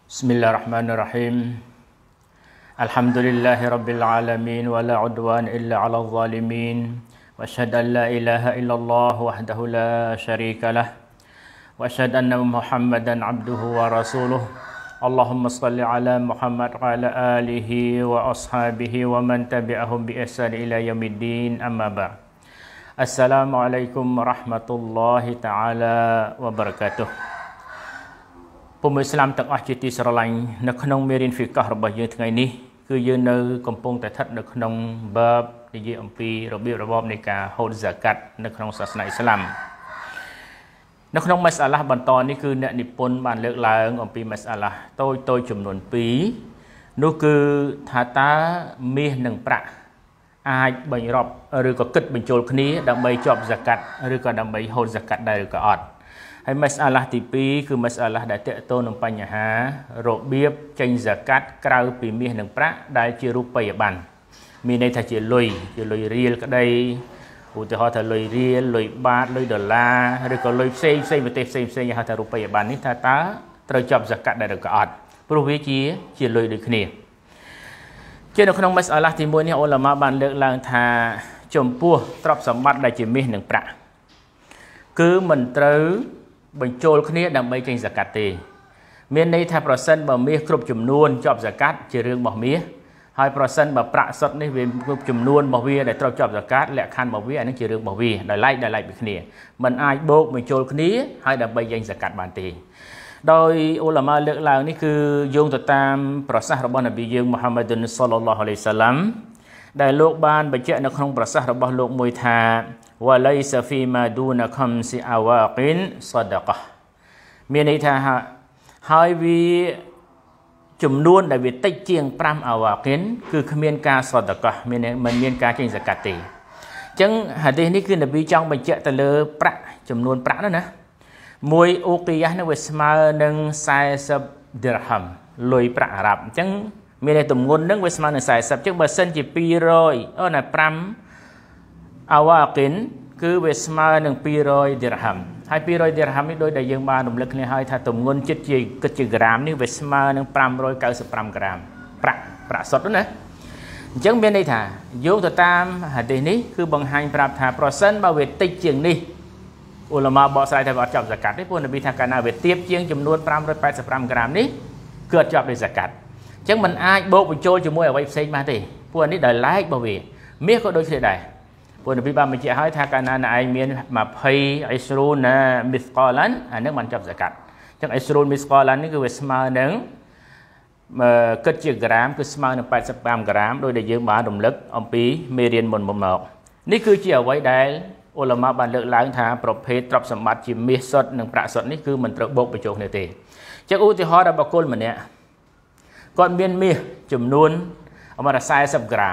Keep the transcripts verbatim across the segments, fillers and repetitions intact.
Bismillahirrahmanirrahim. Alhamdulillahi rabbil alamin wa la udwan illa 'alal zalimin. Wa asyhadu an la ilaha illallah wahdahu la syarika lah. Wa asyhadu anna Muhammadan 'abduhu wa rasuluh. Allahumma shalli ala Muhammad wa ala alihi wa ashabihi wa man tabi'ahum bi ihsan ila yaumiddin. Amma ba'd. Assalamualaikum warahmatullahi taala wabarakatuh. ពុំឥស្លាមទាំងអស់ជាទីស្រឡាញ់នៅក្នុងមេរៀនហ្វីកាសរបស់យើងថ្ងៃនេះគឺយើងនៅកំពុងតែស្ថិតនៅក្នុងបាបនិយាយអំពីរបៀបរបបនៃការហូតហ្សាកាត់នៅក្នុងសាសនាអ៊ីស្លាមនៅក្នុងម៉ាសាឡាបន្តនេះគឺអ្នកនិពន្ធបានលើកឡើងអំពីម៉ាសាឡាតូចតូចចំនួនពីរនោះគឺថាតើមាសនិងប្រាក់អាចបញ្រាប់ឬក៏គិតបញ្ចូលគ្នាដើម្បីជាប់ហ្សាកាត់ឬក៏ដើម្បីហូតហ្សាកាត់ដែរឬក៏អត់ ហើយម៉ាសាឡាទីពីរគឺម៉ាសាឡាដែលតេតូននឹងបញ្ហារបៀបចេញហ្សាកាត់ក្រៅពីមាសនិងប្រាក់ដែលជារូបិយប័ណ្ណមានន័យថាជាលុយជាលុយរៀលក្តីឧទាហរណ៍ថាលុយរៀលលុយបាតលុយដុល្លារឬក៏លុយផ្សេងផ្សេងប្រទេសផ្សេងផ្សេងហៅថារូបិយប័ណ្ណនេះថាតើត្រូវជាប់ហ្សាកាត់ដែរឬក៏អត់ព្រោះវាជាជាលុយដូចគ្នាជានៅក្នុងម៉ាសាឡាទីមួយនេះអ៊ុលាម៉ាបានលើកឡើងថាចំពោះទ្រព្យសម្បត្តិដែលជាមាសនិងប្រាក់គឺមិនត្រូវបញ្ចូលគ្នាដើម្បីចេញហ្សាកាត់ទេមានន័យថាប្រសិនបើមាសគ្រប់ចំនួនជាប់ហ្សាកាត់ជារឿងរបស់មាសហើយប្រសិនបើប្រាក់សុទ្ធនេះវាគ្រប់ចំនួនរបស់វាដែលត្រូវជាប់ហ្សាកាត់លក្ខខណ្ឌរបស់វាអានេះជារឿងរបស់វាដោយឡែកដោយឡែកពីគ្នាមិនអាចបូកបញ្ចូលគ្នាហើយដើម្បីចេញហ្សាកាត់បានទេដោយអ៊ុលាម៉ាលើកឡើងនេះគឺយោងទៅតាមប្រសាសន៍របស់នប៊ីយើងមូហាម៉ាឌុនសល្លឡោះអាឡៃហ៊ីវសល្លាមដែលលោកបានបញ្ជាក់នៅក្នុងប្រសាសន៍របស់លោកមួយថា وليس فيما دون خمس أواق صدقة មានន័យថាហើយវាចំនួនដែលវាតិចជាង5អាវ៉ាគិនគឺគ្មានការសដកោះមានមិនមានការចេញហ្សាកាត់ទេអញ្ចឹងហាឌីសនេះគឺនប៊ីចង់បញ្ជាក់ទៅលើប្រាក់ចំនួនប្រាក់នោះណាមួយអូគីយ៉ានោះវាស្មើនឹង40 dirham លុយប្រាក់អារ៉ាប់អញ្ចឹងមានន័យទម្ងន់នឹងវាស្មើនឹង40អញ្ចឹងបើសិនជា200អូណា5 អាវ៉ាគិនគឺវាស្មើនឹង200 dirham ហើយ200 dirham នេះដោយដែលយើងបានរំលឹកគ្នាហើយថាទម្ងន់ចិត្តជាគិតជាក្រាមនេះវាស្មើនឹង595ក្រាមប្រាក់ប្រាក់សុទ្ធណាអញ្ចឹងមានន័យថាយោងទៅតាមហាឌីសនេះគឺបង្ហាញប្រាប់ថាប្រសិនបើវាតិចជាងនេះអ៊ុលាម៉ាបកស្រាយថាវាអត់ជាប់ហ្សាកាត់ទេព្រោះនប៊ីថាកាលណាវាទាបជាងចំនួន585ក្រាមនេះគឺអត់ជាប់ដោយហ្សាកាត់អញ្ចឹងมันអាចបូកបញ្ចូលជាមួយអ្វីផ្សេងបានទេព្រោះនេះដោយឡែករបស់វាមាសក៏ដូចគ្នាដែរព្រោះនប៊ីបានបញ្ជាក់ឲ្យថាកាលណាណែឯងមាន20 20ណាមីស្កឡានអានឹងបានចាប់ហ្សាកាត់អញ្ចឹង20មីស្កឡាននេះគឺវាស្មើនឹងគិតជាក្រាមគឺស្មើនឹង85ក្រាមដោយដែលយើងបានរំលឹកអំពីមេរៀនមុនមុនមកនេះគឺជាអ្វីដែលអ៊ុលាម៉ាបានលើកឡើងថាប្រភេទទ្រព្យសម្បត្តិជាមាសសុទ្ធនិងប្រាក់សុទ្ធនេះគឺមិនត្រូវបូកបញ្ចូលគ្នាទេអញ្ចឹងឧទាហរណ៍របស់បុគ្គលម្នាក់គាត់មានមាសចំនួនប្រហែល40ក្រាម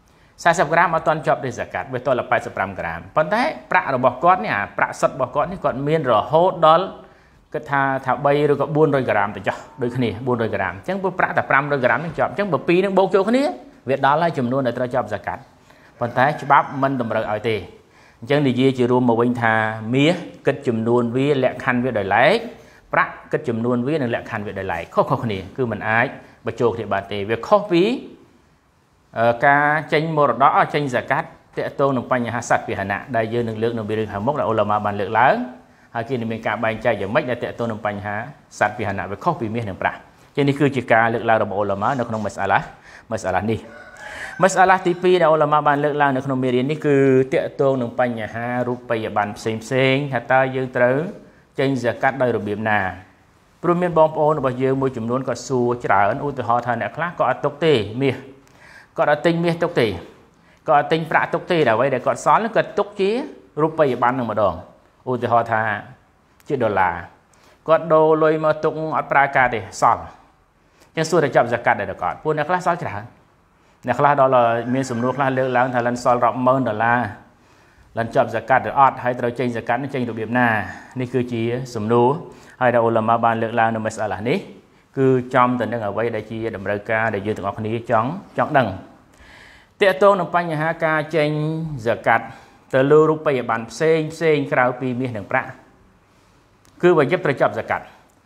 40ក្រាមអត់ទាន់ជាប់ដោយហ្សាកាត់វាតល85ក្រាមប៉ុន្តែប្រាក់របស់គាត់នេះអាប្រាក់សុទ្ធរបស់គាត់នេះគាត់មានរហូតដល់គិតថាថា3ឬក៏400ក្រាមទៅចុះដូចគ្នា400ក្រាមអញ្ចឹងព្រោះប្រាក់តែ500ក្រាមនេះជាប់អញ្ចឹងបើពីរនឹងបូកចូលគ្នាវាដល់ហើយចំនួនដែលត្រូវជាប់ហ្សាកាត់ប៉ុន្តែច្បាប់មិនតម្រូវឲ្យទេអញ្ចឹងនិយាយជារួមមកវិញថាមាសគិតចំនួនវាលក្ខខណ្ឌវាដោយឡែកប្រាក់គិតចំនួនវានិងលក្ខខណ្ឌវាដោយឡែកខុសៗគ្នាគឺមិនអាចបញ្ចូលគ្នាបានទេវាខុសពីការចេញមរតកចេញហ្សាកាត់តេតងនឹងបញ្ហាសត្វពាហនៈដែលយើងនឹងលើកនៅរឿងខាងមុខដែលអ៊ុលាម៉ាបានលើកឡើងហើយគេនឹងមានការបែងចែកយ៉ាងម៉េចដែលតេតងនឹងបញ្ហាសត្វពាហនៈវាខុសពីមាសនិងប្រាក់ជានេះគឺជាការលើកឡើងរបស់អ៊ុលាម៉ានៅក្នុងម៉ាសាឡាម៉ាសាឡានេះម៉ាសាឡាទីពីរដែលអ៊ុលាម៉ាបានលើកឡើងនៅក្នុងមេរៀននេះគឺតេតងនឹងបញ្ហារូបិយប័ណ្ណផ្សេងផ្សេងថាតើយើងត្រូវចេញហ្សាកាត់ដោយរបៀបណាព្រោះមានបងប្អូនរបស់យើងមួយចំនួនគាត់សួរច្រើនឧទាហរណ៍ថាអ្នកខ្លះក៏អត់ទុកទេមាសគាត់អត់ទិញមាសទុកទេគាត់អត់ទិញប្រាក់ទុកទេតែអ្វីដែលគាត់សល់គាត់ទុកជារូបិយប័ណ្ណនឹងម្ដងឧទាហរណ៍ថាជាដុល្លារគាត់ដូរលុយមកទុកអត់ប្រើការទេសល់អញ្ចឹងសួរតែចាប់ហ្សាកាត់ដែរគាត់ពួកអ្នកខ្លះសល់ច្រើនអ្នកខ្លះដល់មានសំណួរខ្លះលើកឡើងថាលិនសល់រាប់ម៉ឺនដុល្លារលិនចាប់ហ្សាកាត់ឬអត់ហើយត្រូវចេញហ្សាកាត់នេះចេញរបៀបណានេះគឺជាសំណួរហើយដែលអ៊ុលាម៉ាបានលើកឡើងនៅម៉ាសាឡានេះគឺចំទៅនឹងអ្វីដែលជាតម្រូវការដែលយើងទាំងអស់គ្នាចង់ចង់ដឹងតេតងនឹងបញ្ហាការចេញហ្សាកាត់ទៅលើរូបិយប័ណ្ណផ្សេងផ្សេងក្រៅពីមាសនិងប្រាក់គឺបើយើងត្រូវចាប់ហ្សាកាត់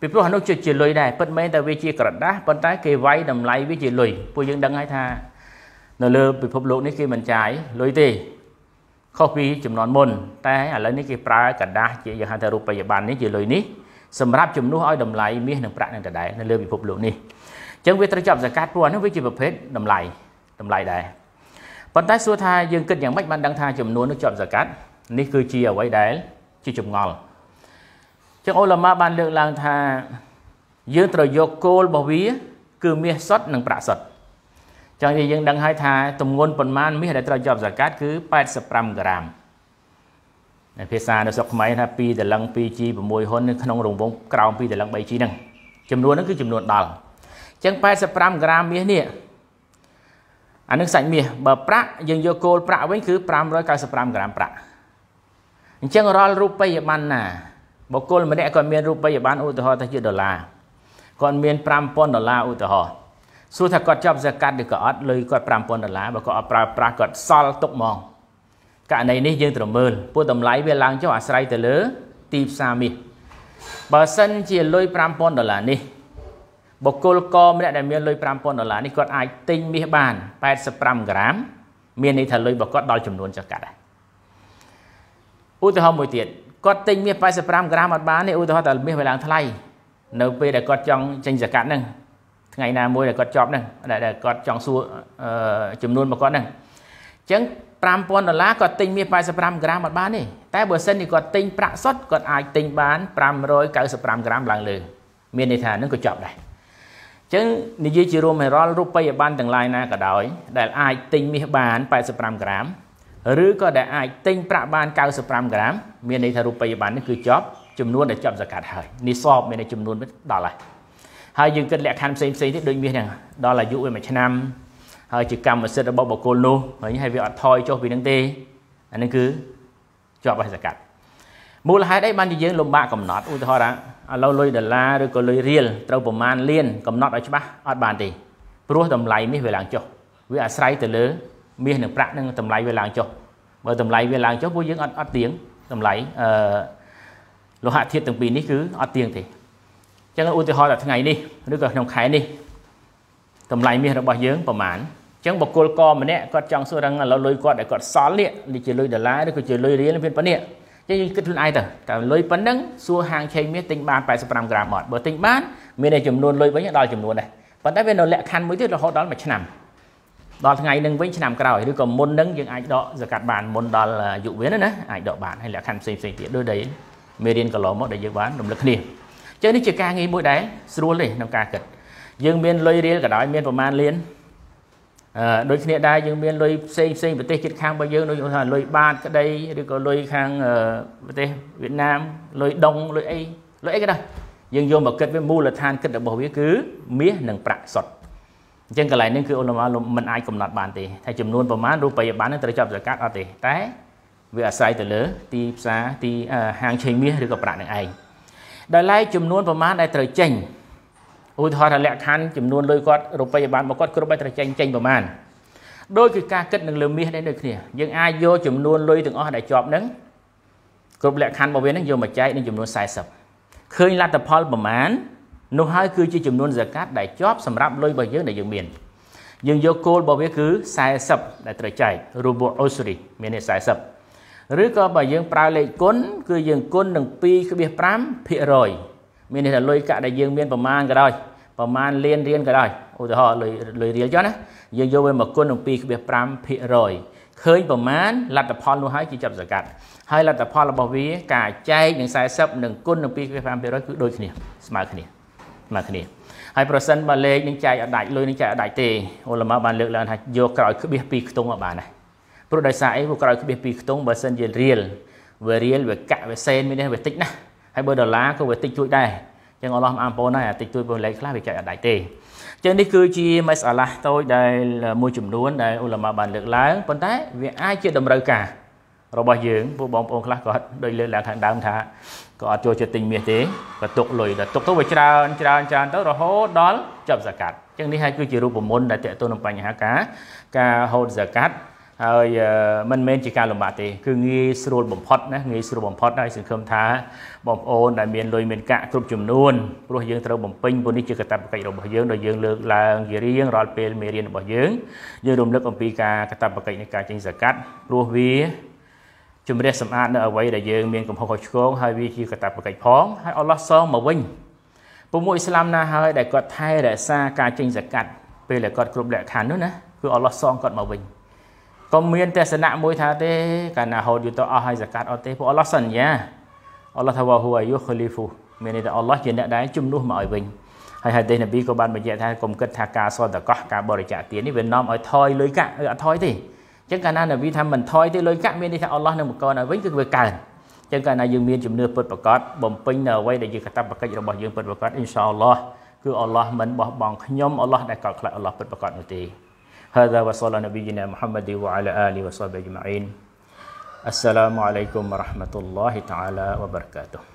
ពីព្រោះអានោះជាលុយដែរពិតមែនតែវាជាក្រដាស់ប៉ុន្តែគេវាយតម្លៃវាជាលុយពួកយើងដឹងហើយថានៅលើពិភពលោកនេះគេមិនចាយលុយទេខុសពីចំនួនមុនតែឥឡូវនេះគេប្រើក្រដាស់ជាយើងហៅថារូបិយប័ណ្ណនេះជាលុយនេះសម្រាប់ជំនួសឲ្យតម្លៃមាសនិងប្រាក់នឹងដដែលនៅលើពិភពលោកនេះអញ្ចឹងវាត្រូវចាប់សកាត់ព្រោះអានោះវាជាប្រភេទតម្លៃតម្លៃដែរប៉ុន្តែសួរថាយើងគិតយ៉ាងម៉េចបានដឹងថាចំនួននោះចាប់សកាត់នេះគឺជាអ្វីដែលជាចម្ងល់ចឹងអ៊ុលម៉ាបានលើកឡើងថាយើងត្រូវយកគោលរបស់វាគឺមាសសុទ្ធនិងប្រាក់សុទ្ធចឹងយើងដឹងហើយថាទម្ងន់ប៉ុន្មានមាសដែលត្រូវជាប់សកាត់គឺแปดสิบห้าក្រាមในភាសានៅស្រុកខ្មែរថាtwoតលឹងtwoជីsixហ៊ុននៅក្នុងរង្វង់ក្រោមtwoតលឹងthreeជីហ្នឹងចំនួនហ្នឹងគឺចំនួនដល់ចឹងแปดสิบห้าក្រាមមាសនេះអានឹងសាច់មាសបើប្រាក់យើងយកគោលប្រាក់វិញគឺfive ninety fiveក្រាមប្រាក់អញ្ចឹងរាល់រូបិយប័ណ្ណណាបុគ្គលម្នាក់គាត់មានរូបិយប័ណ្ណឧទាហរណ៍ថាជាដុល្លារគាត់មានfive thousandដុល្លារឧទាហរណ៍សួរថាគាត់ចាប់សកាត់ឬក៏អត់លុយគាត់five thousandដុល្លារបើគាត់អត់ប្រើប្រាស់គាត់សល់ទុកហ្មងករណីនេះយើងត្រូវមើលពួកតម្លៃវាឡើងចុះអាស្រ័យទៅលើទីផ្សារមាសបើសិនជាលុយfive thousandដុល្លារនេះបុគ្គលកម្នាក់ដែលមានលុយfive thousandដុល្លារនេះគាត់អាចទិញមាសបានแปดสิบห้าក្រាមមានន័យថាលុយរបស់គាត់ដល់ចំនួនចកាត់ដែរឧទាហរណ៍មួយទៀតគាត់ទិញមាសแปดสิบห้าក្រាមអត់បានទេឧទាហរណ៍តែមាសវាឡើងថ្លៃនៅពេលដែលគាត់ចង់ចេញសកាត់ហ្នឹងថ្ងៃណាមួយដែលគាត់ជាប់ហ្នឹងដែលគាត់ចង់សួរចំនួនរបស់គាត់ហ្នឹងអញ្ចឹងfive thousandដុល្លារគាត់ទិញមាសแปดสิบห้าក្រាមអត់បានទេតែបើសិនជាគាត់ទិញប្រាក់សុទ្ធគាត់អាចទិញបានfive ninety fiveក្រាមឡើងលើមានន័យថាហ្នឹងក៏ជាប់ដែរអញ្ចឹងនិយាយជារួមឲ្យរាល់រូបិយប័ណ្ណទាំងឡាយណាក៏ដោយដែលអាចទិញមាសបានแปดสิบห้าក្រាមឬក៏ដែលអាចទិញប្រាក់បានninety-fiveក្រាមមានន័យថារូបិយប័ណ្ណនេះគឺជាប់ចំនួនដែលចាប់សកាត់ហើយនេះសពមានន័យចំនួនដល់ហើយហើយយើងគិតលក្ខខណ្ឌផ្សេងផ្សេងទៀតដូចមាសហ្នឹងដល់អាយុវាមួយឆ្នាំហើយជាកម្មសិទ្ធិរបស់បុគ្គលនោះហើយវាអត់ថយចុះពីហ្នឹងទេអានេះគឺជាប់ហើយសកាត់មូលហេតុអីបានជាយើងលំបាកកំណត់ឧទាហរណ៍ថាឥឡូវលុយដុល្លារឬក៏លុយរៀលត្រូវប្រមាណលានកំណត់ឲ្យច្បាស់អត់បានទេព្រោះតម្លៃមាសវាឡើងចុះវាអាស្រ័យទៅលើមាសនិងប្រាក់នឹងតម្លៃវាឡើងចុះបើតម្លៃវាឡើងចុះពួកយើងអត់អត់ទៀងតម្លៃអឺលោហៈធាតុទាំងពីរនេះគឺអត់ទៀងទេអញ្ចឹងឧទាហរណ៍ថាថ្ងៃនេះឬក៏ក្នុងខែនេះតម្លៃមាសរបស់យើងប្រមាណអញ្ចឹងបុគ្គលកម្នាក់គាត់ចង់សួរrằngឥឡូវលុយគាត់ដែលគាត់សល់នេះនេះជាលុយដុល្លារឬក៏ជាលុយរៀលមានប៉ុណ្នេះអញ្ចឹងយើងគិតខ្លួនឯងទៅតែលុយប៉ុណ្ណឹងសួរហាងឆេងមាសទិញបានeighty-fiveក្រាមអត់បើទិញបានមានតែចំនួនលុយវិញដល់ចំនួនដែរប៉ុន្តែវានៅលក្ខខណ្ឌមួយទៀតរហូតដល់មួយឆ្នាំដល់ថ្ងៃនឹងវិញឆ្នាំក្រោយឬក៏មុននឹងយើងអាចដកសកាត់បានមុនដល់អាយុវាណាអាចដកបានហើយលក្ខខណ្ឌផ្សេងផ្សេងទៀតដូចដែលមេរៀនកន្លងមកដែលយើងបានរំលឹកគ្នាអញ្ចឹងនេះជាការងារមួយដែលស្រួលទេក្នុងការគិតយើងមានលុយរៀលក៏ដោយមានប្រមាណលានអឺដូចគ្នាដែរយើងមានលុយផ្សេងផ្សេងប្រទេសជិតខាងរបស់យើងដូចថាលុយបាតក្តីឬក៏លុយខាងប្រទេសវៀតណាមលុយដុងលុយអីលុយអីក៏ដោយយើងយកមកគិតវាមូលដ្ឋានគិតរបស់វាគឺមាសនិងប្រាក់សុទ្ធអញ្ចឹងកន្លែងនេះគឺអ៊ុលម៉ាមិនអាចកំណត់បានទេថាចំនួនប្រមាណរូបិយប័ណ្ណនឹងត្រូវចាប់សកាត់អត់ទេតែវាអាស្រ័យទៅលើទីផ្សារទីហាងឆេងមាសឬក៏ប្រាក់នឹងឯងដោយឡែកចំនួនប្រមាណដែលត្រូវចេញឧទាហរណ៍ថាលក្ខខណ្ឌចំនួនលុយគាត់រូបិយប័ណ្ណរបស់គាត់គ្រប់ហើយត្រូវចេញចេញប្រមាណដោយគឺការគិតនឹងលើមាសដែរដូចគ្នាយើងអាចយកចំនួនលុយទាំងអស់ដែលជាប់ហ្នឹងគ្រប់លក្ខខណ្ឌរបស់វាហ្នឹងយកមកចែកនឹងចំនួនfortyឃើញលទ្ធផលប្រមាណនោះហើយគឺជាចំនួនសកាត់ដែលជាប់សម្រាប់លុយរបស់យើងដែលយើងមានយើងយកគោលរបស់វាគឺfortyដែលត្រូវចែករូបអូស្រីមានន័យfortyឬក៏បើយើងប្រើលេខគុណគឺយើងគុណនឹងtwo point fiveភាគរយមានន័យថាលុយកាក់ដែលយើងមានប្រមាណក៏ដោយប្រមាណលានរៀលក៏ដោយឧទាហរណ៍លុយលុយរៀលចុះណាយើងយកវាមកគុណនឹងtwo point fiveភាគរយឃើញប្រមាណលទ្ធផលនោះហើយជាចាប់សកាត់ហើយលទ្ធផលរបស់វាការចែកនឹងfortyនិងគុណនឹងtwo point fiveភាគរយគឺដូចគ្នាស្មើគ្នាស្មើគ្នាហើយប្រសិនបើលេខនឹងចែកអត់ដាច់លុយនឹងចែកអត់ដាច់ទេអ៊ុលម៉ាបានលើកឡើងថាយកក្រោយក្បៀសពីរខ្ទង់អត់បានដែរព្រោះដោយសារអីព្រោះក្រោយក្បៀសពីរខ្ទង់បើសិនជារៀលវារៀលវាកាក់វាសេនមាននេះវាតិចណាស់ហើយបើដុល្លារក៏វាតិចជួយដែរអញ្ចឹងអល់ឡោះអំពូនហើយអាតិចជួយបើលេខខ្លះវាចែកអត់ដាច់ទេអញ្ចឹងនេះគឺជាម៉ាសាឡាតូចដែលមួយចំនួនដែលអ៊ុលម៉ាបានលើកឡើងប៉ុន្តែវាអាចជាតម្រូវការរបស់យើងពួកបងប្អូនខ្លះក៏ដូចលើកឡើងខាងដើមថាក៏អត់ចូលចិត្តទិញមាសទេក៏ទុកលុយដល់ទុកទៅវាច្រើនច្រើនច្រើនទៅរហូតដល់ចាប់សកាត់អញ្ចឹងនេះហើយគឺជារូបមន្តដែលតេតទៅនឹងបញ្ហាការការហូតសកាត់ហើយមិនមែនជាការលំបាកទេគឺងាយស្រួលបំផុតណាងាយស្រួលបំផុតហើយសង្ឃឹមថាបងប្អូនដែលមានលុយមានកាក់គ្រប់ចំនួនព្រោះយើងត្រូវបំពេញព្រោះនេះជាកាតព្វកិច្ចរបស់យើងដែលយើងលើកឡើងជារៀងរាល់ពេលមេរៀនរបស់យើងយើងរំលឹកអំពីការកាតព្វកិច្ចនៃការចេញហ្សាកាត់ព្រោះវាជំរះសម្អាតនៅអ្វីដែលយើងមានកំហុសខុសឆ្គងហើយវាជាកាតព្វកិច្ចផងហើយអល់ឡោះសងមកវិញពុំមួយអ៊ីស្លាមណាហើយដែលគាត់ថែរក្សាការចេញហ្សាកាត់ពេលដែលគាត់គ្រប់លក្ខខណ្ឌនោះណាគឺអល់ឡោះសងគាត់មកវិញក៏មានទស្សនៈមួយថាទេកាលណាហូតយូរទៅអស់ហើយហ្សាកាត់អត់ទេព្រោះអល់ឡោះសន្យាអល់ឡោះថាវ៉ាហ៊ូអាយុខលីហ្វូមានន័យថាអល់ឡោះជាអ្នកដែលជំនួសមកឲ្យវិញហើយហាឌីសនប៊ីក៏បានបញ្ជាក់ថាកុំគិតថាការសតកោះការបរិច្ចាគទាននេះវានាំឲ្យថយលុយកាក់អត់ថយទេអញ្ចឹងកាលណានប៊ីថាមិនថយទេលុយកាក់មានន័យថាអល់ឡោះនឹងបង្កើនឲ្យវិញគឺវាកើនអញ្ចឹងកាលណាយើងមានជំនឿពិតប្រាកដបំពេញនៅអ្វីដែលជាកាតព្វកិច្ចរបស់យើងពិតប្រាកដអ៊ីនសាអល់ឡោះគឺអល់ឡោះមិនបោះបង់ខ្ញុំអល់ឡោះដែលកោតខ្លាចអល់ឡោះពិតប្រាកដនោះទេ هذا وصلى نبينا محمد وعلى آله وصحبه أجمعين السلام عليكم ورحمة الله تعالى وبركاته